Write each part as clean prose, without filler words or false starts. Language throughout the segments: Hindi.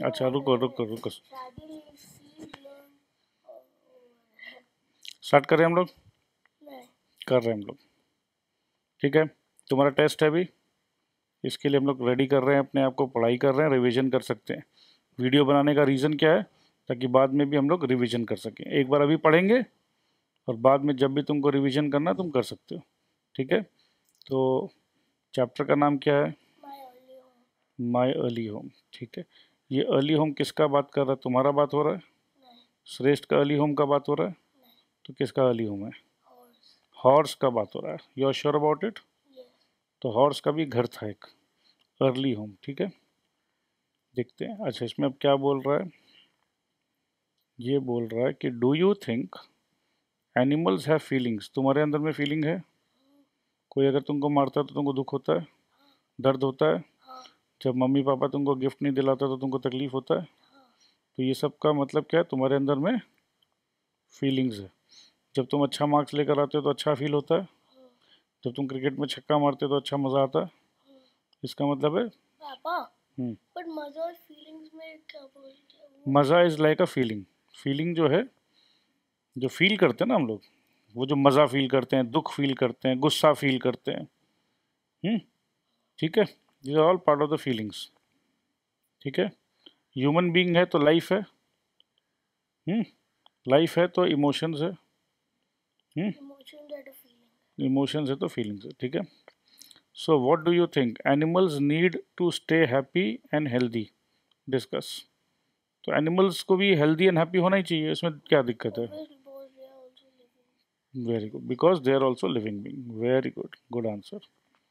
अच्छा रुको रुको रुको, स्टार्ट करें हम लोग? कर रहे हैं हम लोग, ठीक है। तुम्हारा टेस्ट है अभी, इसके लिए हम लोग रेडी कर रहे हैं अपने आप को, पढ़ाई कर रहे हैं, रिवीजन कर सकते हैं। वीडियो बनाने का रीज़न क्या है? ताकि बाद में भी हम लोग रिवीजन कर सकें। एक बार अभी पढ़ेंगे और बाद में जब भी तुमको रिवीजन करना तुम कर सकते हो, ठीक है। तो चैप्टर का नाम क्या है? माई अर्ली होम, ठीक है। ये अर्ली होम किसका बात कर रहा है? तुम्हारा बात हो रहा है? श्रेष्ठ का अर्ली होम का बात हो रहा है? तो किसका अर्ली होम है? हॉर्स का बात हो रहा है। You are sure about it? तो हॉर्स का भी घर था एक, अर्ली होम, ठीक है। देखते हैं। अच्छा इसमें अब क्या बोल रहा है? ये बोल रहा है कि do you think animals have feelings? तुम्हारे अंदर में फीलिंग है? कोई अगर तुमको मारता है तो तुमको दुख होता है, दर्द होता है? जब मम्मी पापा तुमको गिफ्ट नहीं दिलाता तो तुमको तकलीफ होता है? तो ये सब का मतलब क्या है? तुम्हारे अंदर में फीलिंग्स है। जब तुम अच्छा मार्क्स लेकर आते हो तो अच्छा फील होता है, जब तुम क्रिकेट में छक्का मारते हो तो अच्छा मज़ा आता है। इसका मतलब है पापा, बट मजा और फीलिंग्स में क्या बोलते हैं? मज़ा is like a feeling. Feeling जो है, जो फील करते हैं ना हम लोग, वो जो मज़ा फील करते हैं, दुख फील करते हैं, गुस्सा फील करते हैं, ठीक है। This are all part of the feelings, ठीक है। ह्यूमन बीइंग है तो लाइफ है, लाइफ है तो इमोशंस है, इमोशंस है तो फीलिंग्स है, ठीक है। So what do you think animals need to stay happy and healthy? Discuss. तो एनिमल्स को भी हेल्दी एंड हैप्पी होना ही चाहिए, इसमें क्या दिक्कत है? Very good, because they are also living being. Very good, good answer.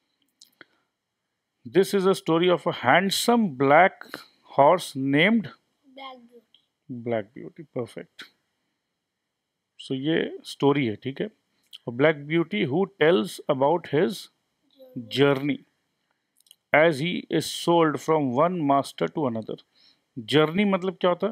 This is a story of a handsome black horse named Black Beauty. Perfect. So ये स्टोरी है, ठीक है। और Black Beauty who tells about his journey as he is sold from one master to another. Journey मतलब क्या होता है?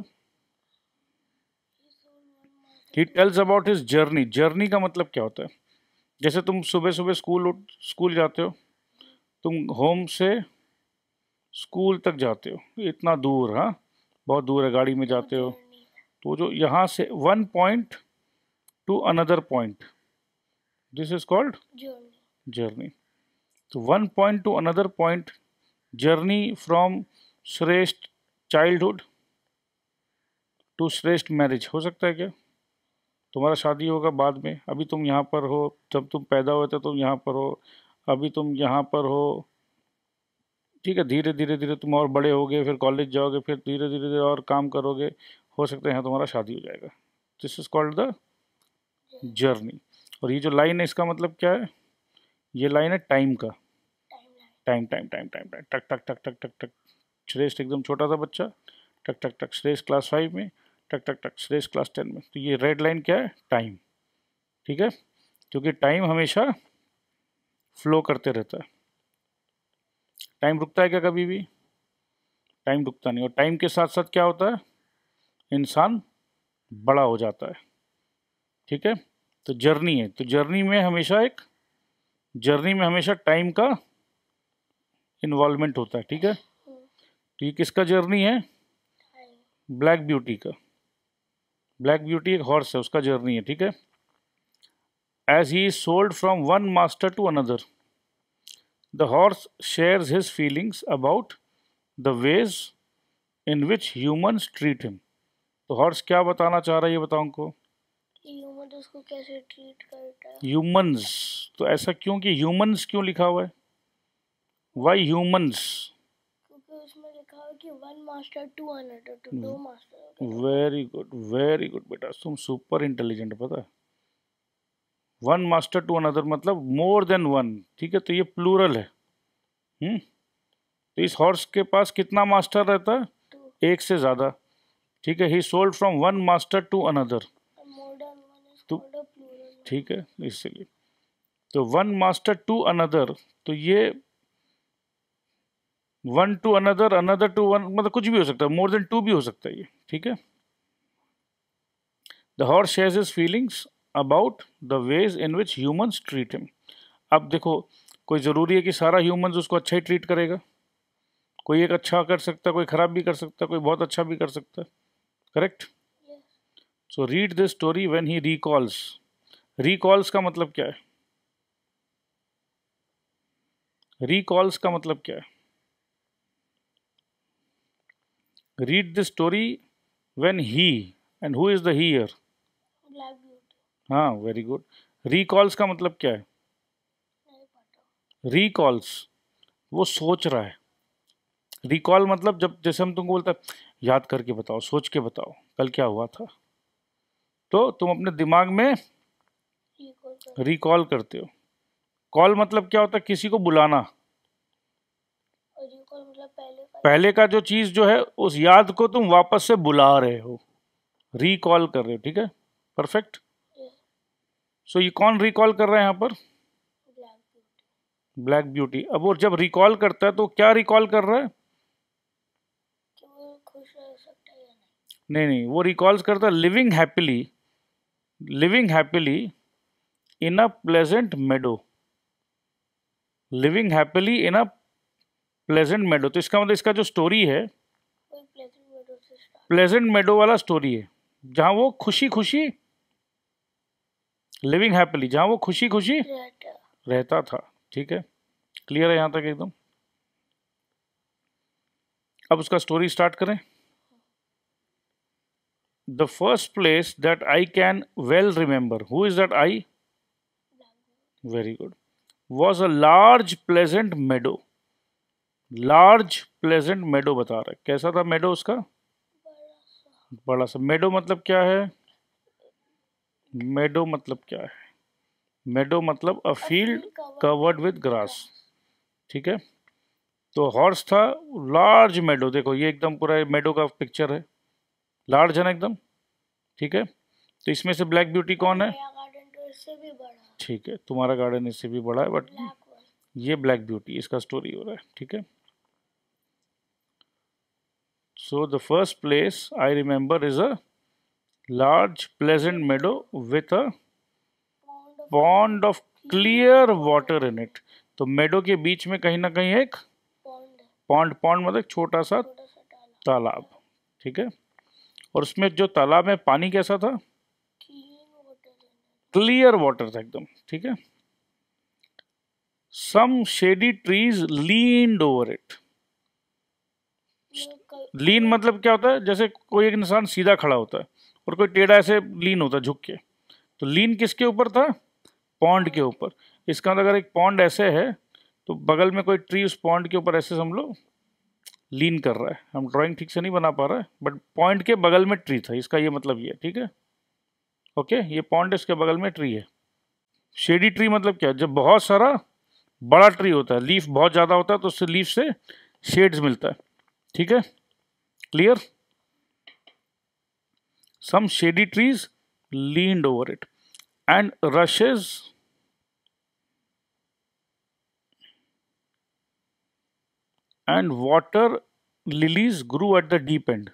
He tells about his journey. Journey का मतलब क्या होता है? जैसे तुम सुबह सुबह स्कूल जाते हो, तुम होम से स्कूल तक जाते हो, इतना दूर, हाँ बहुत दूर है, गाड़ी में जाते हो। तो जो यहाँ से one point to another point, this is called journey. तो one point to another point, journey from श्रेष्ठ चाइल्डहुड टू श्रेष्ठ मैरिज। हो सकता है क्या? तुम्हारा शादी होगा बाद में, अभी तुम यहाँ पर हो, जब तुम पैदा हुए थे तुम यहाँ पर हो, अभी तुम यहाँ पर हो, ठीक है। धीरे धीरे धीरे तुम और बड़े होगे, फिर कॉलेज जाओगे, फिर धीरे धीरे धीरे और काम करोगे, हो सकता है यहाँ तुम्हारा शादी हो जाएगा। This is called the journey. और ये जो लाइन है इसका मतलब क्या है? ये लाइन है टाइम का। Time time time time time, टक टक टक टक टक टक। श्रेष्ठ एकदम छोटा सा बच्चा, टक टक टक श्रेष्ठ क्लास 5 में, टक टक टक श्रेष्ठ क्लास 10 में। तो ये रेड लाइन क्या है? टाइम, ठीक है। क्योंकि टाइम हमेशा फ्लो करते रहता है। टाइम रुकता है क्या कभी भी? टाइम रुकता नहीं। और टाइम के साथ साथ क्या होता है? इंसान बड़ा हो जाता है, ठीक है। तो जर्नी है, तो जर्नी में हमेशा टाइम का इन्वॉल्वमेंट होता है, ठीक है। तो ये किसका जर्नी है? ब्लैक ब्यूटी का। ब्लैक ब्यूटी एक हॉर्स है, उसका जर्नी है, ठीक है। As he is sold from one master to another, the horse shares his feelings about the ways in which humans treat him. तो हॉर्स क्या बताना चाह रहा है, ये बताओ उनको। ह्यूमन उसको कैसे ट्रीट करता है? ह्यूमन्स, तो ऐसा क्यों कि ह्यूमन्स क्यों लिखा हुआ है? Why humans? क्योंकि उसमें लिखा है कि वन मास्टर टू अनदर, तो दो मास्टर। वेरी गुड बेटा, तुम सुपर इंटेलिजेंट, पता है। वन मास्टर टू अनदर मतलब मोर देन वन, ठीक है। तो ये प्लूरल है, तो इस हॉर्स के पास कितना मास्टर रहता है? एक से ज्यादा, ठीक है। He sold from one master to another, तो ठीक है, इसलिए तो वन मास्टर टू अनदर, तो ये one to another, another to one, मतलब कुछ भी हो सकता है, मोर देन टू भी हो सकता है ये, ठीक है। The horse shares his feelings about the ways in which humans treat him. अब देखो, कोई ज़रूरी है कि सारा ह्यूमंस उसको अच्छा ही ट्रीट करेगा? कोई एक अच्छा कर सकता है, कोई खराब भी कर सकता है, कोई बहुत अच्छा भी कर सकता है, correct? Yes. So read this story when he recalls. Recalls का मतलब क्या है? रिकॉल्स का मतलब क्या है? Read this story when he, and who is the he here? Black Beauty. हाँ, वेरी गुड। रिकॉल्स का मतलब क्या है? नहीं पता. रिकॉल्स, वो सोच रहा है। रिकॉल मतलब जब जैसे हम तुमको बोलते हैं याद करके बताओ, सोच के बताओ कल क्या हुआ था, तो तुम अपने दिमाग में Recall कर. रिकॉल करते हो। कॉल मतलब क्या होता है? किसी को बुलाना। और recall मतलब पहले का जो चीज जो है उस याद को तुम वापस से बुला रहे हो, रिकॉल कर रहे हो, ठीक है? परफेक्ट। Yes. सो ये कौन रिकॉल कर रहा है यहाँ पर? Black Beauty. Black Beauty. अब वो जब रिकॉल करता है तो क्या रिकॉल कर रहा है? कि वो खुश रह सकता है या नहीं. नहीं नहीं, वो रिकॉल्स करता है living happily, living happily in a pleasant meadow, living happily in a pleasant meadow. तो इसका मतलब इसका जो स्टोरी है कोई pleasant meadow से start. प्लेजेंट मेडो वाला स्टोरी है, जहां वो खुशी खुशी, लिविंग हैप्पीली, जहां वो खुशी खुशी रहता. रहता था, ठीक है? क्लियर है यहाँ तक एकदम? अब उसका स्टोरी स्टार्ट करें। The first place that I can well remember, who is that I? Black Beauty. Very good. Was a large pleasant meadow, large pleasant meadow बता रहा है। कैसा था मेडो उसका? बड़ा सा. बड़ा सा। मेडो मतलब क्या है? मेडो मतलब क्या है? मेडो मतलब a field covered with grass, ठीक है? तो हॉर्स था, लार्ज मेडो, देखो ये एकदम पूरा मेडो का पिक्चर है, लार्ज है ना एकदम, ठीक है? तो इसमें से ब्लैक ब्यूटी कौन है? मेरा गार्डन तो इससे भी बड़ा है. ठीक है, तुम्हारा गार्डन इससे भी बड़ा है, बट Black one. ये ब्लैक ब्यूटी, इसका स्टोरी हो रहा है, ठीक है? So the first place I remember is a large pleasant meadow with a Pond of pond of clear water in it. तो मेडो के बीच में कहीं ना कहीं एक pond है. पॉन्ड, पॉन्ड मतलब छोटा सा छोटा सा तालाब. तालाब, ठीक है? और उसमें जो तालाब में पानी कैसा था? Clean water in it. Clear water था एकदम, ठीक है? Some shady trees leaned over it. Lean मतलब क्या होता है? जैसे कोई एक इंसान सीधा खड़ा होता है और कोई टेढ़ा ऐसे लीन होता है झुक के, तो लीन किसके ऊपर था? पॉन्ड के ऊपर। इसका मतलब अगर एक पॉन्ड ऐसे है तो बगल में कोई ट्री उस पॉन्ड के ऊपर ऐसे समझ लो लीन कर रहा है। हम ड्राइंग ठीक से नहीं बना पा रहा है, बट पॉइंट के बगल में ट्री था, इसका ये मतलब ये, ठीक है? ओके, ये पॉन्ड है, इसके बगल में ट्री है। शेडी ट्री मतलब क्या? जब बहुत सारा बड़ा ट्री होता है, लीफ बहुत ज़्यादा होता है, तो उससे लीफ से शेड्स मिलता है, ठीक है? Clear? Some shady trees leaned over it, and rushes and water lilies grew at the deep end,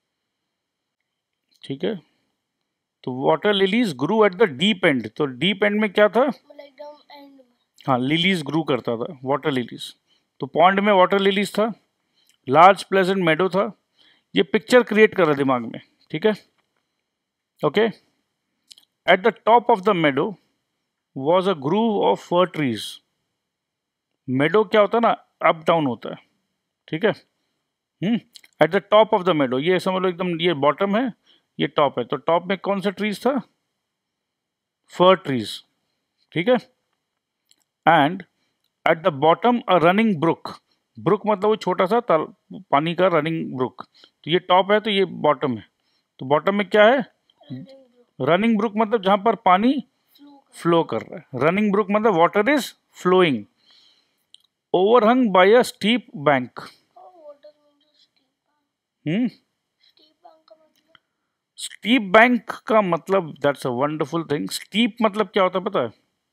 ठीक है? तो water lilies grew at the deep end, तो डीप एंड में क्या था? मतलब एकदम एंड में. हाँ, लिलीज ग्रू करता था, वाटर लिलीज। तो पॉन्ड में वाटर लिलीज था, लार्ज प्लेजेंट मेडो था। ये पिक्चर क्रिएट कर रहा है दिमाग में, ठीक है? Okay. At the top of the meadow was a grove of fir trees. Meadow क्या होता है ना, अप डाउन होता है, ठीक है? At the top of the meadow, ये समझ लो एकदम, ये बॉटम है, ये टॉप है, तो टॉप में कौन सा ट्रीज था? फर ट्रीज, ठीक है? And at the bottom a running brook, brook मतलब वो छोटा सा पानी का रनिंग ब्रुक। तो ये टॉप है तो ये बॉटम है, तो बॉटम में क्या है? रनिंग ब्रुक मतलब जहां पर पानी फ्लो कर रहा है, रनिंग ब्रुक मतलब water is flowing, overhung by a steep bank. Steep bank का मतलब that's a wonderful thing. Steep मतलब क्या होता है पता है?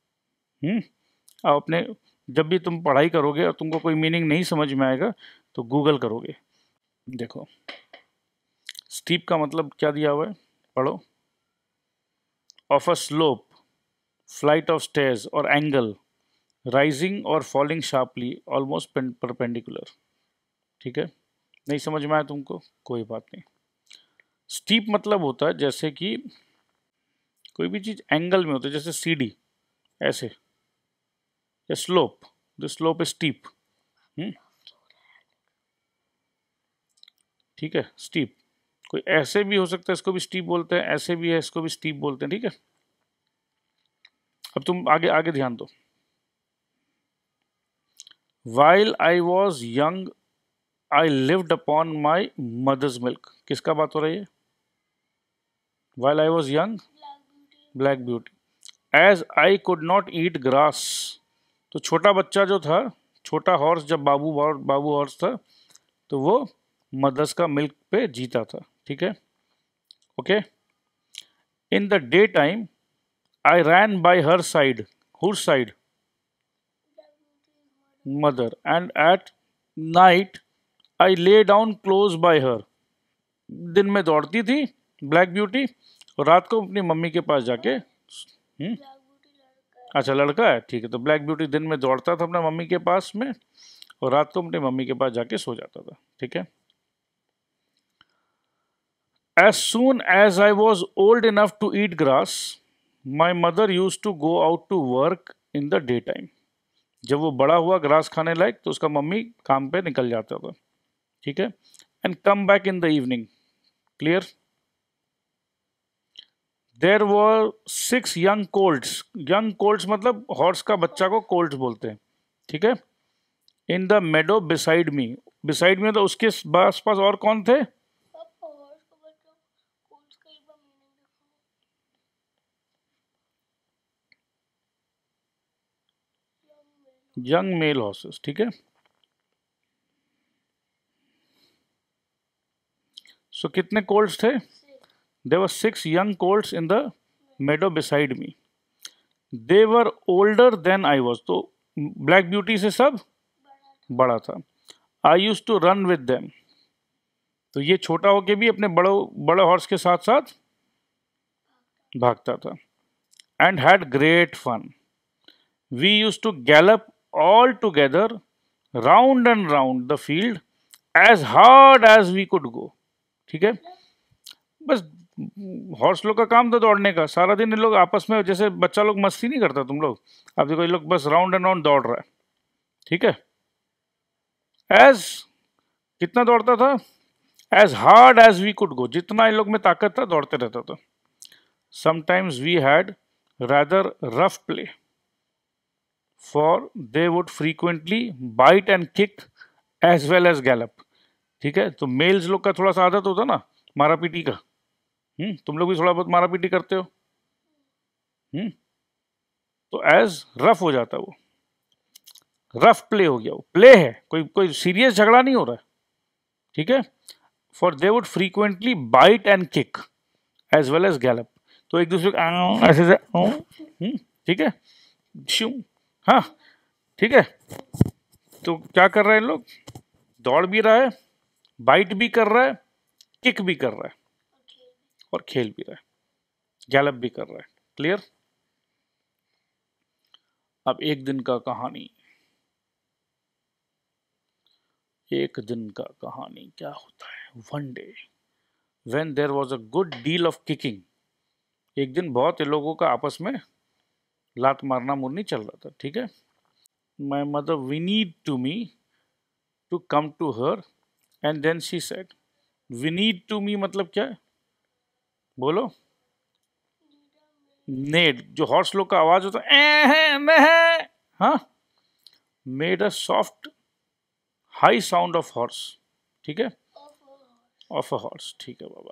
आप अपने जब भी तुम पढ़ाई करोगे और तुमको कोई मीनिंग नहीं समझ में आएगा तो गूगल करोगे। देखो स्टीप का मतलब क्या दिया हुआ है, पढ़ो। Of a slope, flight of stairs और एंगल, राइजिंग और फॉलिंग शार्पली, ऑलमोस्ट परपेंडिकुलर। ठीक है, नहीं समझ में आया तुमको, कोई बात नहीं। स्टीप मतलब होता है जैसे कि कोई भी चीज एंगल में होता है, जैसे सीढ़ी ऐसे, या slope, the slope is steep. ठीक है, स्टीप कोई ऐसे भी हो सकता है, इसको भी स्टीप बोलते हैं, ऐसे भी है, इसको भी स्टीप बोलते हैं। ठीक है, अब तुम आगे आगे ध्यान दो। While I was young, I lived upon my mother's milk. किसका बात हो रही है? While I was young, black beauty. As I could not eat grass. तो छोटा बच्चा जो था, छोटा हॉर्स, जब बाबू हॉर्स था, तो वो मदर्स का मिल्क पे जीता था। ठीक है, okay. In the day time I ran by her side. Whose side? Mother. And at night I lay down close by हर। दिन में दौड़ती थी ब्लैक ब्यूटी, और रात को अपनी मम्मी के पास जाके अच्छा लड़का है, ठीक है। तो ब्लैक ब्यूटी दिन में दौड़ता था अपना मम्मी के पास में, और रात को अपनी मम्मी के पास जाके सो जाता था। ठीक है। As soon as I was old enough to eat grass, my mother used to go out to work in the day time. जब वो बड़ा हुआ ग्रास खाने लायक, तो उसका मम्मी काम पे निकल जाता था। ठीक है। And come back in the evening. Clear? There were 6 young colts. Young colts मतलब हॉर्स का बच्चा को कोल्ड्स बोलते हैं। ठीक है। In the meadow beside me. Beside में तो उसके आस पास और कौन थे? Young male horses. ठीक है। सो कितने कोल्ड्स थे? There were 6 young colts in the meadow beside me. They were older than I was. तो ब्लैक ब्यूटी से सब बड़ा था। I used to run with them. तो ये छोटा होके भी अपने बड़े हॉर्स के साथ साथ भागता था। And had great fun. We used to gallop all together round and round the field as hard as we could go. ठीक है। बस हॉर्स लोग का काम था दौड़ने का, सारा दिन इन लोग आपस में, जैसे बच्चा लोग मस्ती नहीं करता तुम लोग, अब देखो ये लोग बस राउंड एंड राउंड दौड़ रहा है। ठीक है। एज कितना दौड़ता था? As hard as we could go. जितना इन लोग में ताकत था दौड़ते रहता था। Sometimes we had rather rough play, for they would frequently bite and kick as well as gallop. ठीक है। तो मेल्स लोग का थोड़ा सा आदत होता ना मारा पीटी का। तुम लोग भी थोड़ा बहुत मारा पीटी करते हो। तो एज रफ हो जाता, वो रफ प्ले हो गया, वो प्ले है, कोई सीरियस झगड़ा नहीं हो रहा है। ठीक है। For they would frequently bite and kick as well as gallop. तो एक दूसरे को ऐसे से ठीक है, शू, हाँ ठीक है। तो क्या कर रहे हैं लोग? दौड़ भी रहा है, बाइट भी कर रहा है, किक भी कर रहा है, और खेल भी रहा है, गैलप भी कर रहा है। क्लियर? अब एक दिन का कहानी। एक दिन का कहानी क्या होता है? One day when there was a good deal of kicking. एक दिन बहुत लोगों का आपस में लात मारना मुरनी चल रहा था। ठीक है। My mother whinnied to me to come to her, and then she said. Whinnied to me मतलब क्या है? बोलो। नेड, जो हॉर्स लोग का आवाज होता है, हाँ, made a soft high sound of horse. ठीक है, ऑफ अ हॉर्स। ठीक है बाबा।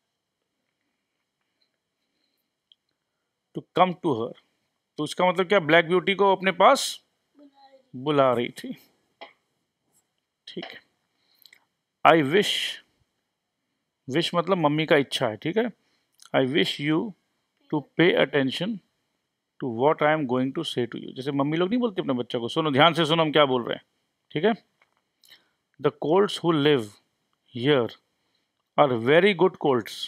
टू कम टू हर, तो इसका मतलब क्या? ब्लैक ब्यूटी को अपने पास बुला रही थी। ठीक है। आई विश, विश मतलब मम्मी का इच्छा है। ठीक है। I wish you to pay attention to what I am going to say to you. जैसे मम्मी लोग नहीं बोलती अपने बच्चों को, सुनो ध्यान से सुनो हम क्या बोल रहे हैं। ठीक है। The colts who live here are very good colts,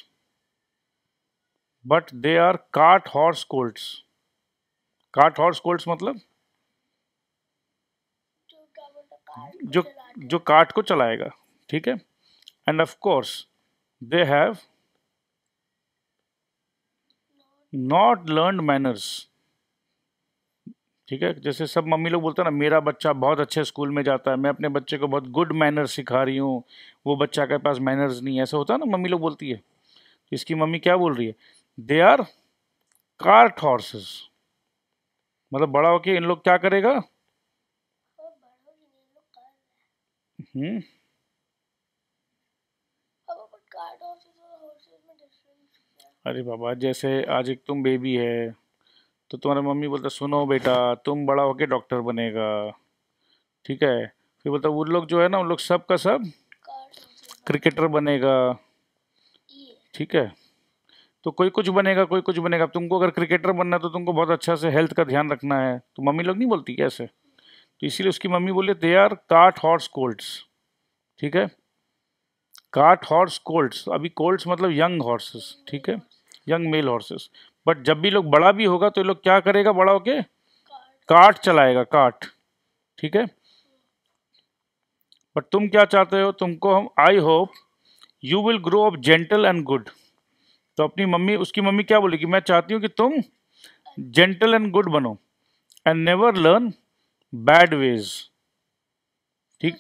but they are cart horse colts. Cart horse colts मतलब जो जो कार्ट को चलाएगा, ठीक है। And of course they have not learn manners, ठीक है। जैसे सब मम्मी लोग बोलते हैं ना, मेरा बच्चा बहुत अच्छे स्कूल में जाता है, मैं अपने बच्चे को बहुत गुड मैनर्स सिखा रही हूँ, वो बच्चा के पास मैनर्स नहीं है, ऐसा होता है ना, मम्मी लोग बोलती है। इसकी मम्मी क्या बोल रही है? दे आर कार्ट हॉर्सेस, मतलब बड़ा होके इन लोग क्या करेगा? हम्म अरे बाबा, जैसे आज एक तुम बेबी है तो तुम्हारा मम्मी बोलता सुनो बेटा, तुम बड़ा होके डॉक्टर बनेगा, ठीक है। फिर बोलता उन लोग जो है ना, उन लोग सब का सब क्रिकेटर बनेगा, ठीक है। तो कोई कुछ बनेगा, कोई कुछ बनेगा। अब तुमको अगर क्रिकेटर बनना है तो तुमको बहुत अच्छा से हेल्थ का ध्यान रखना है, तो मम्मी लोग नहीं बोलती कैसे? तो इसीलिए उसकी मम्मी बोले they are cart horse colts, ठीक है। कार्ट हॉर्स कोल्ट्स, अभी कोल्ट्स मतलब यंग हॉर्सेस, ठीक है, यंग मेल हॉर्सेस। बट जब भी लोग बड़ा भी होगा तो ये लोग क्या करेगा बड़ा होके? कार्ट चलाएगा, कार्ट, ठीक है। बट तुम क्या चाहते हो? तुमको हम I hope you will grow up gentle and good. तो अपनी मम्मी, उसकी मम्मी क्या बोलेगी? मैं चाहती हूँ कि तुम जेंटल एंड गुड बनो and never learn bad ways, ठीक।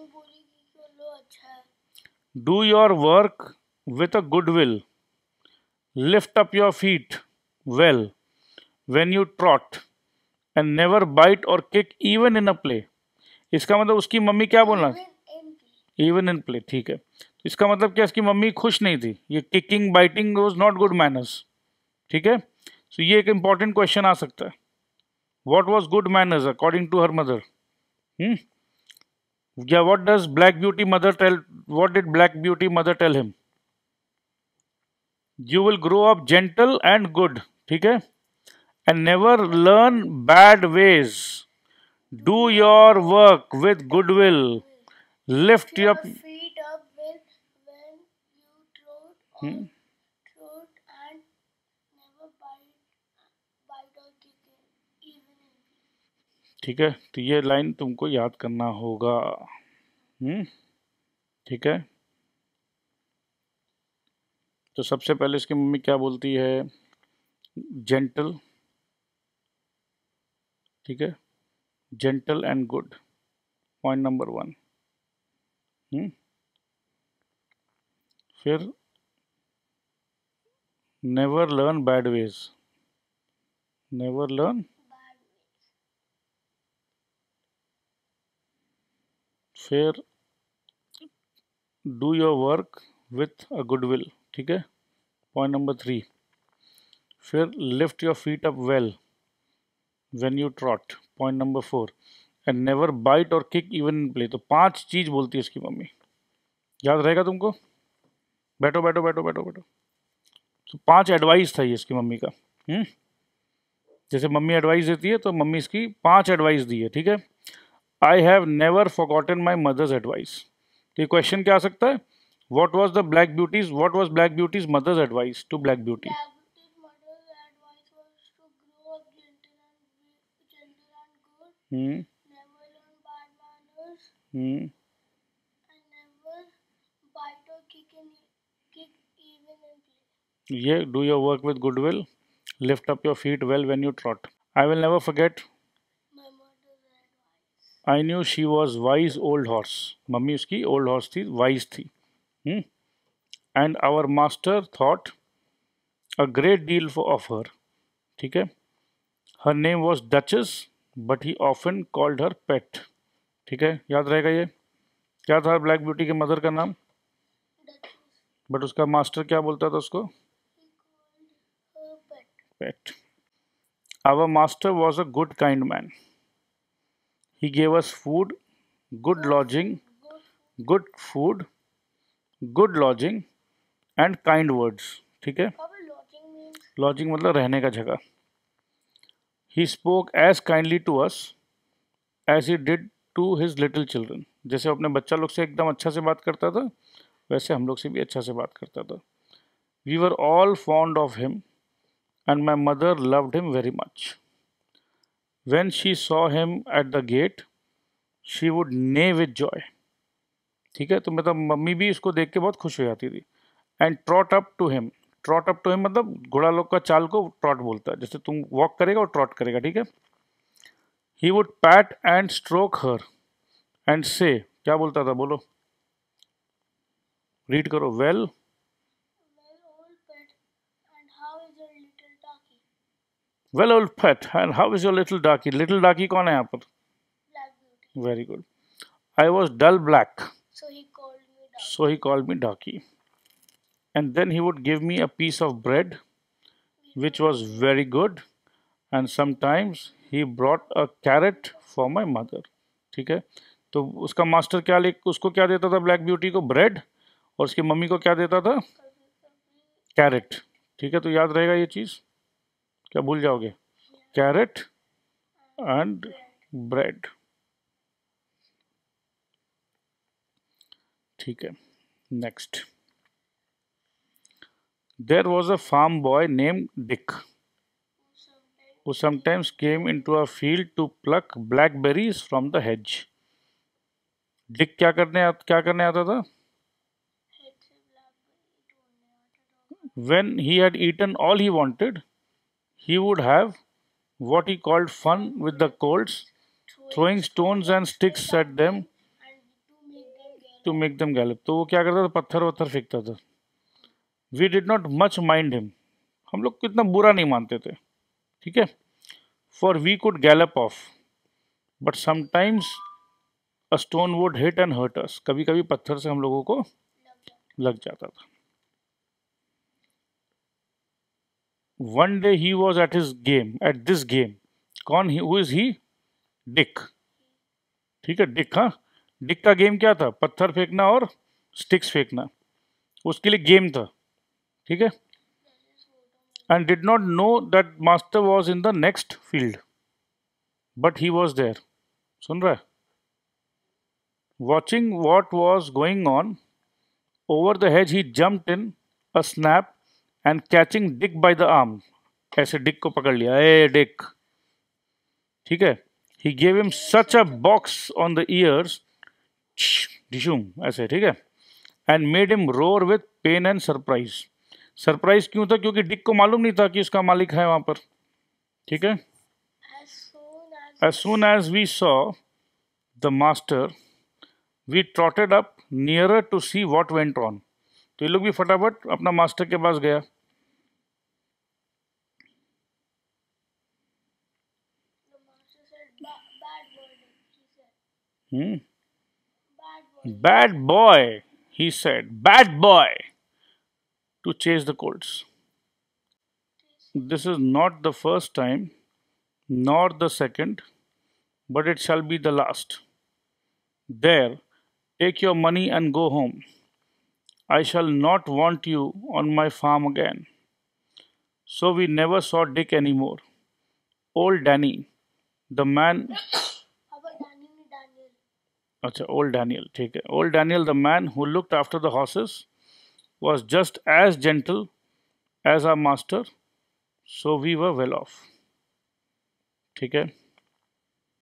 Do your work with a good will, lift up your feet well when you trot and never bite or kick even in a play. इसका मतलब उसकी मम्मी क्या बोलना? इवन इन प्ले, ठीक है। तो इसका मतलब क्या? इसकी मम्मी खुश नहीं थी, ये kicking biting was not good manners, ठीक है। सो ये एक इंपॉर्टेंट क्वेश्चन आ सकता है, what was good manners according to her mother? या what does Black Beauty mother tell, what did Black Beauty mother tell him? You will grow up gentle and good, ठीक है, and never learn bad ways, do your work with good will, lift your feet up when you trot and never bite or kick even in. ठीक है। तो ये लाइन तुमको याद करना होगा, ठीक है। तो सबसे पहले इसकी मम्मी क्या बोलती है? जेंटल, ठीक है, gentle and good, point number 1। फिर never learn bad ways, never learn, फिर do your work with a good will, ठीक है, पॉइंट नंबर 3। फिर lift your feet up well when you trot, point number 4। And never bite or kick even in play. तो 5 चीज बोलती है इसकी मम्मी, याद रहेगा तुमको? बैठो बैठो बैठो बैठो बैठो। तो 5 एडवाइस था ये इसकी मम्मी का। जैसे मम्मी एडवाइस देती है तो मम्मी इसकी 5 एडवाइस दी है, ठीक है। I have never forgotten my mother's advice. तो ये क्वेश्चन क्या आ सकता है? What was the Black Beauty's, what was Black Beauty's mother's advice to Black Beauty? Hmm hmm ये do your work with goodwill, lift up your feet well when you trot. I will never forget, I knew she was wise old horse. Mummy उसकी ओल्ड हॉर्स थी, वाइज थी। And our master thought a great deal of her, ठीक है। Her name was Duchess but he often called her pet, ठीक है, याद रहेगा ये। क्या था ब्लैक ब्यूटी के मदर का नाम? बट उसका मास्टर क्या बोलता था उसको? Pet. Our master was a good kind man, he gave us food, good lodging, good food, good lodging and kind words, ठीक है। लॉजिंग मतलब रहने का जगह। He spoke as kindly to us as he did to his little children. जैसे अपने बच्चा लोग से एकदम अच्छा से बात करता था, वैसे हम लोग से भी अच्छा से बात करता था। We were all fond of him and my mother loved him very much. When she saw him at the gate, she would neigh with joy. ठीक है, तो मतलब मम्मी भी इसको देख के बहुत खुश हो जाती थी। And trot up to him, trot up to him मतलब घोड़ा लोग का चाल को ट्रॉट बोलता है, जैसे तुम वॉक करेगा और ट्रॉट करेगा, ठीक है। He would pat and stroke her and say, क्या बोलता था बोलो, रीड करो। Well, Well, old pet, and how is your little ducky? Well old pet and how is your little ducky. Little ducky कौन है यहाँ पर? Black Beauty. Very good. I was dull black, So he called me ducky. so he called me ducky. And then he would give me a piece of bread which was very good, and sometimes he brought a carrot for my mother। ठीक है, तो उसका मास्टर क्या ले उसको क्या देता था ब्लैक ब्यूटी को? ब्रेड, और उसकी मम्मी को क्या देता था? कैरेट। ठीक है, तो याद रहेगा ये चीज़, क्या भूल जाओगे? Carrot and bread. ठीक है, next. There was a farm boy named Dick who sometimes came into a field to pluck blackberries from the hedge। Dick क्या करने आता था? When he had eaten all he wanted, he would have what he called fun with the colts, throwing stones and sticks at them to make them gallop। तो वो क्या करता था? पत्थर वत्थर फेंकता था। We did not much mind him, हम लोग को इतना बुरा नहीं मानते थे, ठीक है। For we could gallop off, but sometimes a stone would hit and hurt us। कभी कभी पत्थर से हम लोगों को लग जाता था। One day he was at this game। कौन? Who is he? डिक। ठीक है, डिक। हाँ, डिक का गेम क्या था? पत्थर फेंकना और स्टिक्स फेंकना, उसके लिए गेम था, ठीक है। And did not know that master was in the next field, but he was there. सुन रहा है? Watching what was going on over the hedge, he jumped in a snap and catching Dick by the arm. ऐसे डिक को पकड़ लिया, ए डिक, ठीक है। He gave him such a box on the ears, डिशूम, ऐसे, ठीक है। And made him roar with pain and surprise. Surprise क्यों था? क्योंकि डिक को मालूम नहीं था कि उसका मालिक है वहां पर, ठीक है। As soon as we saw the master, we trotted up nearer to see what went on। तो ये लोग भी फटाफट अपना मास्टर के पास गया। The master said, bad boy, he said. Hmm? Bad boy. Bad boy, he said, bad boy, to chase the colts। This is not the first time, nor the second, but it shall be the last। There, take your money and go home। I shall not want you on my farm again। So we never saw Dick anymore। Old Danny, the man, Papa, Daniel. अच्छा, old Daniel, ठीक है। Old Daniel, the man who looked after the horses, was just as gentle as our master, so we were well off। ठीक है।